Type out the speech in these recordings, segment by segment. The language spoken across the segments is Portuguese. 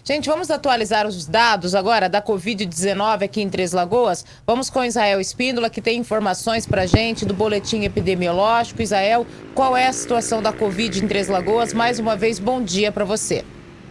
Gente, vamos atualizar os dados agora da Covid-19 aqui em Três Lagoas? Vamos com Israel Espíndola, que tem informações para a gente do boletim epidemiológico. Israel, qual é a situação da Covid em Três Lagoas? Mais uma vez, bom dia para você.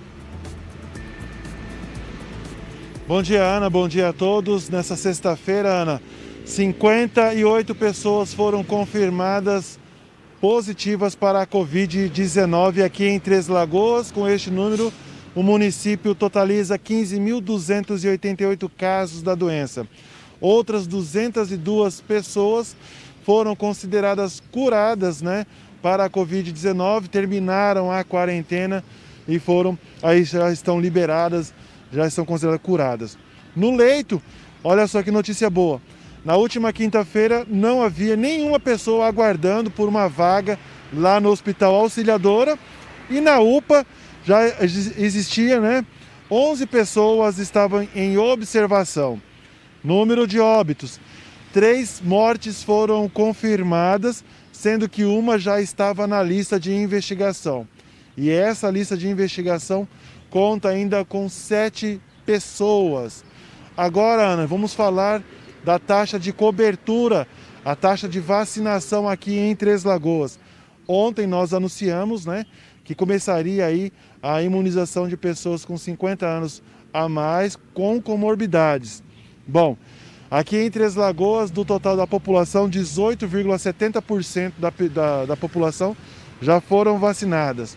Bom dia, Ana. Bom dia a todos. Nessa sexta-feira, Ana, 58 pessoas foram confirmadas positivas para a Covid-19 aqui em Três Lagoas. Com este número, o município totaliza 15.288 casos da doença. Outras 202 pessoas foram consideradas curadas, para a Covid-19, terminaram a quarentena e aí já estão liberadas, já estão consideradas curadas. No leito, olha só que notícia boa. Na última quinta-feira não havia nenhuma pessoa aguardando por uma vaga lá no Hospital Auxiliadora e na UPA já existia, 11 pessoas estavam em observação. Número de óbitos: 3 mortes foram confirmadas, sendo que uma já estava na lista de investigação. E essa lista de investigação conta ainda com 7 pessoas. Agora, Ana, vamos falar da taxa de cobertura, a taxa de vacinação aqui em Três Lagoas. Ontem nós anunciamos, que começaria aí a imunização de pessoas com 50 anos a mais com comorbidades. Bom, aqui em Três Lagoas, do total da população, 18,70% da população já foram vacinadas.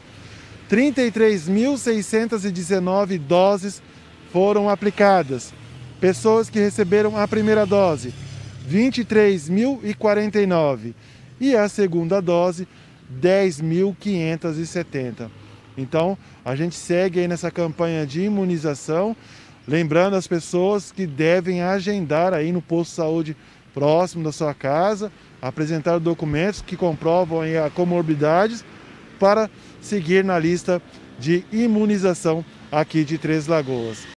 33.619 doses foram aplicadas. Pessoas que receberam a primeira dose, 23.049. E a segunda dose, 10.570. Então, a gente segue aí nessa campanha de imunização, lembrando as pessoas que devem agendar aí no posto de saúde próximo da sua casa, apresentar documentos que comprovam aí a comorbidades para seguir na lista de imunização aqui de Três Lagoas.